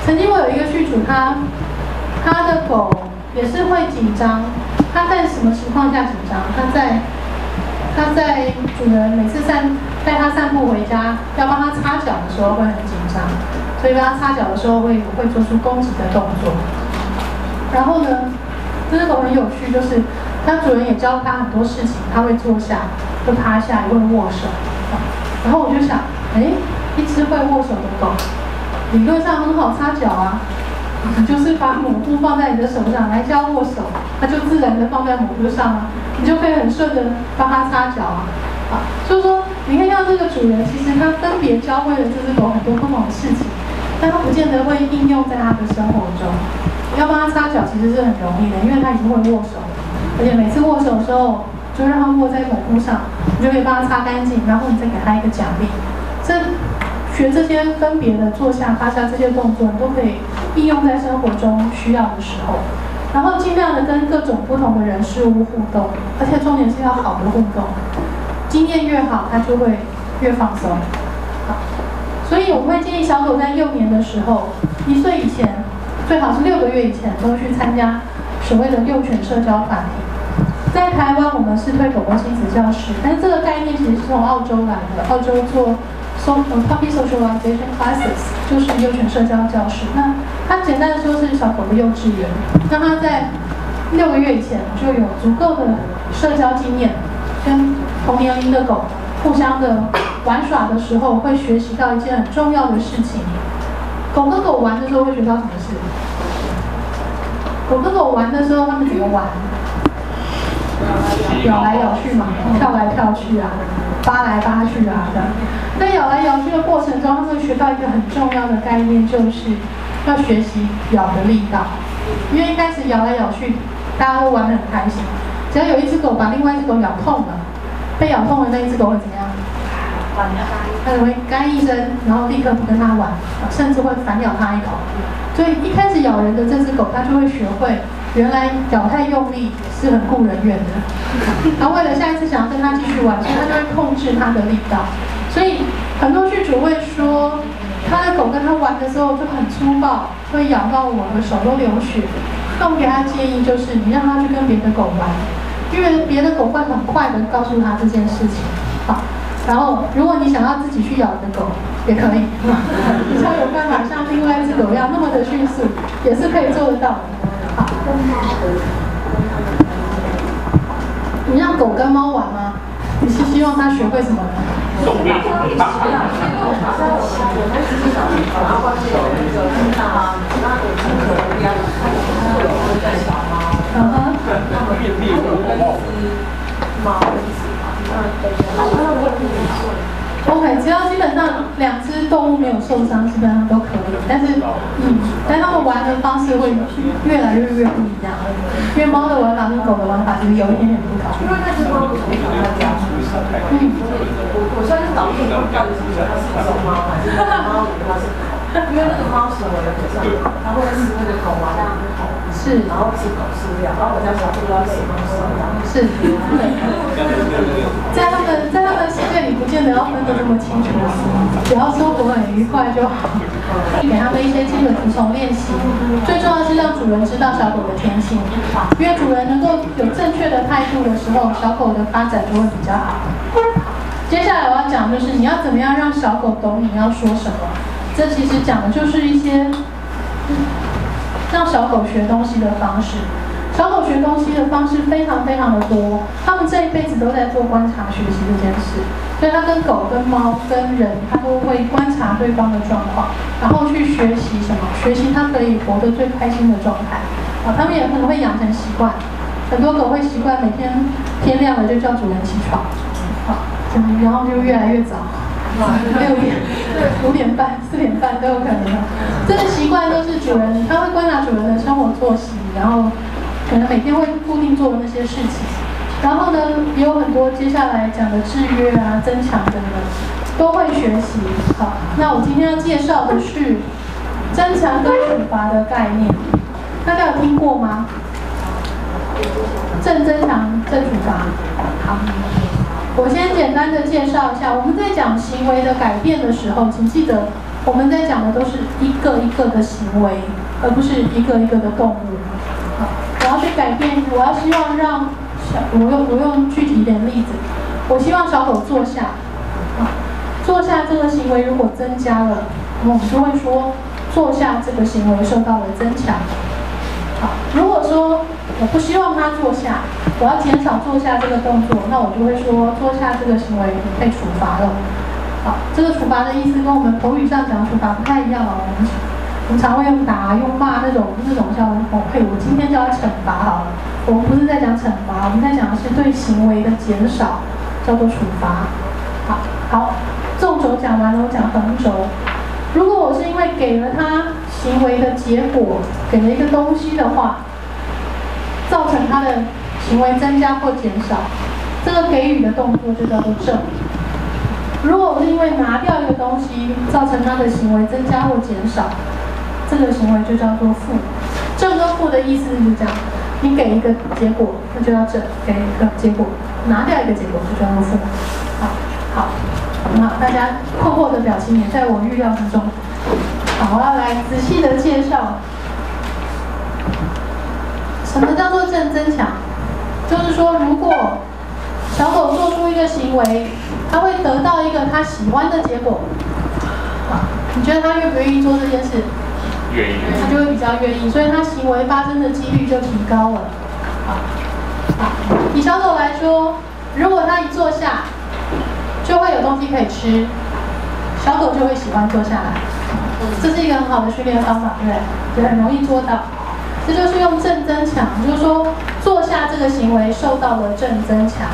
曾经我有一个续主，他的狗也是会紧张。他在什么情况下紧张？他在主人每次带他散步回家，要帮他擦脚的时候会很紧张，所以帮他擦脚的时候会做出攻击的动作。然后呢，这只狗很有趣，就是它主人也教它很多事情，它会坐下，会趴下，也会握手。然后我就想，一只会握手的狗，理论上很好擦脚啊。你就是把抹布放在你的手上来教握手，它就自然的放在抹布上啊，你就可以很顺的帮它擦脚啊。就是说，你看像这个主人，其实他分别教会了这只狗很多不同的事情，但他不见得会应用在他的生活中。要帮他擦脚其实是很容易的，因为他已经会握手了，而且每次握手的时候就让他握在抹布上，你就可以帮他擦干净，然后你再给他一个奖励。学这些分别的坐下、趴下这些动作，你都可以应用在生活中需要的时候。然后尽量的跟各种不同的人事物互动，而且重点是要好的互动。经验越好，它就会越放松。好，所以我们会建议小狗在幼年的时候，1岁以前，最好是6个月以前，都去参加所谓的幼犬社交团体。在台湾，我们是推狗狗亲子教室，但是这个概念其实是从澳洲来的，澳洲做。Puppy Socialization Classes 就是幼犬社交教室。那它简单的说是小狗的幼稚园。那它在6个月以前就有足够的社交经验，跟同年龄的狗互相的玩耍的时候，会学习到一件很重要的事情。狗跟狗玩的时候会学到什么事？狗跟狗玩的时候，它们怎么玩？咬来咬去嘛，跳来跳去啊，扒来扒去啊的。在咬来咬去的过程中，他们会学到一个很重要的概念，就是要学习咬的力道。因为一开始咬来咬去，大家都玩得很开心。只要有一只狗把另外一只狗咬痛了，被咬痛的那一只狗会怎么样？它就会干一声，然后立刻不跟它玩，甚至会反咬它一口。所以一开始咬人的这只狗，它就会学会，原来咬太用力是很顾人怨的。然后为了下一次想要跟它继续玩，所以它就会控制它的力道。所以很多剧主会说，他的狗跟他玩的时候就很粗暴，会咬到我的手都流血。那我们给他建议就是，你让他去跟别的狗玩，因为别的狗会很快的告诉他这件事情。好，然后如果你想要自己去咬你的狗，也可以，只要有办法像另外一只狗一样那么的迅速，也是可以做得到的。好，你让狗跟猫玩吗？你是希望它学会什么呢？嗯OK， 只要基本上2只动物没有受伤，基本上都可以。但它们玩的方式会越来越不一样，因为猫的玩法跟狗的玩法其实有一点点不同。 因为那只猫从小在家，我现在找不到到底是不是它是小猫还是猫，它是狗，因为那个猫行为有点像，它会吃那个狗玩的头， 是， 然后吃狗饲料，然后我家小不知道是什么饲料， 是，在他们世界里不见得要分得这么清楚，只要生活很愉快就好。给他们一些基本服从练习，最重要是让主人知道小狗的天性，因为主人能够有正确的态度的时候，小狗的发展就会比较好。接下来我要讲就是你要怎么样让小狗懂你要说什么，这其实讲的就是一些让小狗学东西的方式。小狗学东西的方式非常非常的多，它们这一辈子都在做观察学习这件事，所以它跟狗、跟猫、跟人，它都会观察对方的状况，然后去学习什么？学习它可以活得最开心的状态。它们也可能会养成习惯，很多狗会习惯每天天亮了就叫主人起床，然后就越来越早，6点、5点半、4点半都有可能。这个习惯都是主人，他会观察主人的生活作息，然后可能每天会固定做的那些事情。然后呢，也有很多接下来讲的制约啊、增强等等，都会学习。好，那我今天要介绍的是增强跟处罚的概念，大家有听过吗？正增强、正处罚。好，我先简单的介绍一下，我们在讲行为的改变的时候，请记得我们在讲的都是一个一个的行为，而不是一个一个的动物。我要去改变，我要希望让我用具体一点例子，我希望小狗坐下。坐下这个行为如果增加了，我们就会说坐下这个行为受到了增强。好，如果说我不希望它坐下，我要减少坐下这个动作，那我就会说坐下这个行为被处罚了。好，这个处罚的意思跟我们口语上讲的处罚不太一样哦。我们常会用打、用骂那种叫我今天就要惩罚好了。我们不是在讲惩罚，我们在讲的是对行为的减少，叫做处罚。好，纵轴讲完了，我讲横轴。如果我是因为给了他行为的结果，给了一个东西的话，造成他的行为增加或减少，这个给予的动作就叫做正。如果我是因为拿掉一个东西，造成他的行为增加或减少，这个行为就叫做负。正跟负的意思是这样，你给一个结果，那就叫正；给一个结果，拿掉一个结果，就叫做负。好，很好，大家困惑的表情也在我预料之中。好，我要来仔细的介绍，什么叫做正增强？就是说，如果小狗做出一个行为，它会得到一个它喜欢的结果。好，你觉得它愿不愿意做这件事？ 愿意。 它就会比较愿意，所以它行为发生的几率就提高了。好，以小狗来说，如果它一坐下，就会有东西可以吃，小狗就会喜欢坐下来。这是一个很好的训练方法，对不对？也很容易做到。这就是用正增强，就是说坐下这个行为受到了正增强。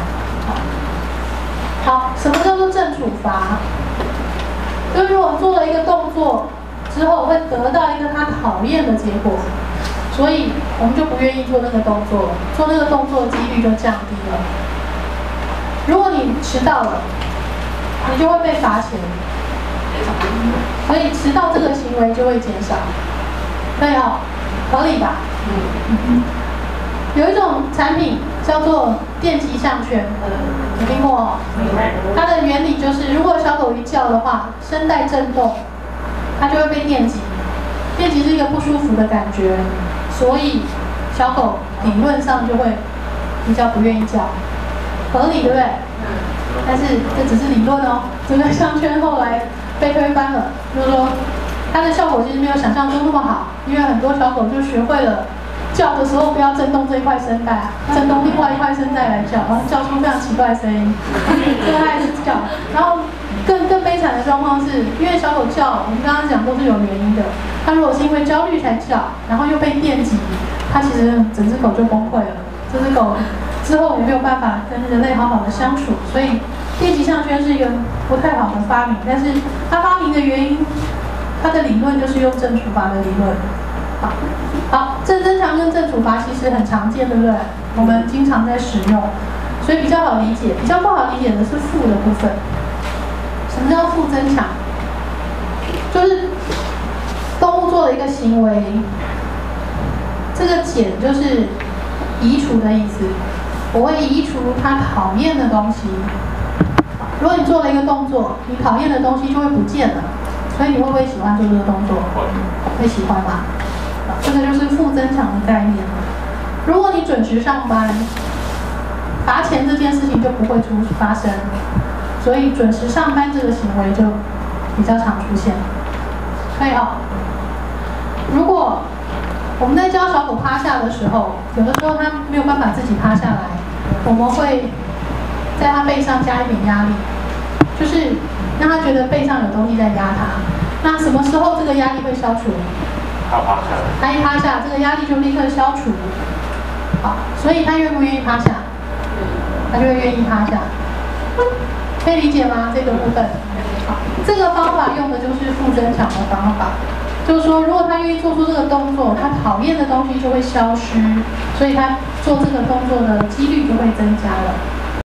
好，什么叫做正处罚？就是我做了一个动作之后，会得到一个他讨厌的结果，所以我们就不愿意做那个动作，做那个动作的几率就降低了。如果你迟到了，你就会被罚钱，所以迟到这个行为就会减少，对哦，合理吧？有一种产品叫做电极项圈，有听过哦？它的原理就是，如果小狗一叫的话，声带震动，它就会被电击。电击是一个不舒服的感觉，所以小狗理论上就会比较不愿意叫，合理对不对？但是这只是理论哦，这个项圈后来被推翻了，就是说它的效果其实没有想象中那么好，因为很多小狗就学会了叫的时候不要震动这一块声带，震动另外一块声带来叫，然后叫出非常奇怪的声音，这个它还是叫。然后更悲惨的状况是，因为小狗叫，我们刚刚讲都是有原因的，它如果是因为焦虑才叫，然后又被电击，它其实整只狗就崩溃了，这只狗之后也没有办法跟人类好好的相处，所以电极项圈是一个不太好的发明。但是它发明的原因，它的理论就是用正处罚的理论。好，正增强跟正处罚其实很常见，对不对？我们经常在使用，所以比较好理解。比较不好理解的是负的部分。什么叫负增强？就是动物做了一个行为，这个减就是移除的意思。我会移除它讨厌的东西。如果你做了一个动作，你讨厌的东西就会不见了，所以你会不会喜欢做这个动作？会喜欢吧？这个就是负增强的概念。如果你准时上班，罚钱这件事情就不会发生，所以准时上班这个行为就比较常出现。可以哦。如果我们在教小狗趴下的时候，有的时候它没有办法自己趴下来，我们会在它背上加一点压力，就是让它觉得背上有东西在压它。那什么时候这个压力会消除？ 它趴下， 它一趴下，这个压力就立刻消除。好，所以它愿不愿意趴下？它就会愿意趴下。可以理解吗？这个部分。好，这个方法用的就是负增强的方法，就是说，如果它愿意做出这个动作，它讨厌的东西就会消失，所以它做这个动作的几率就会增加了。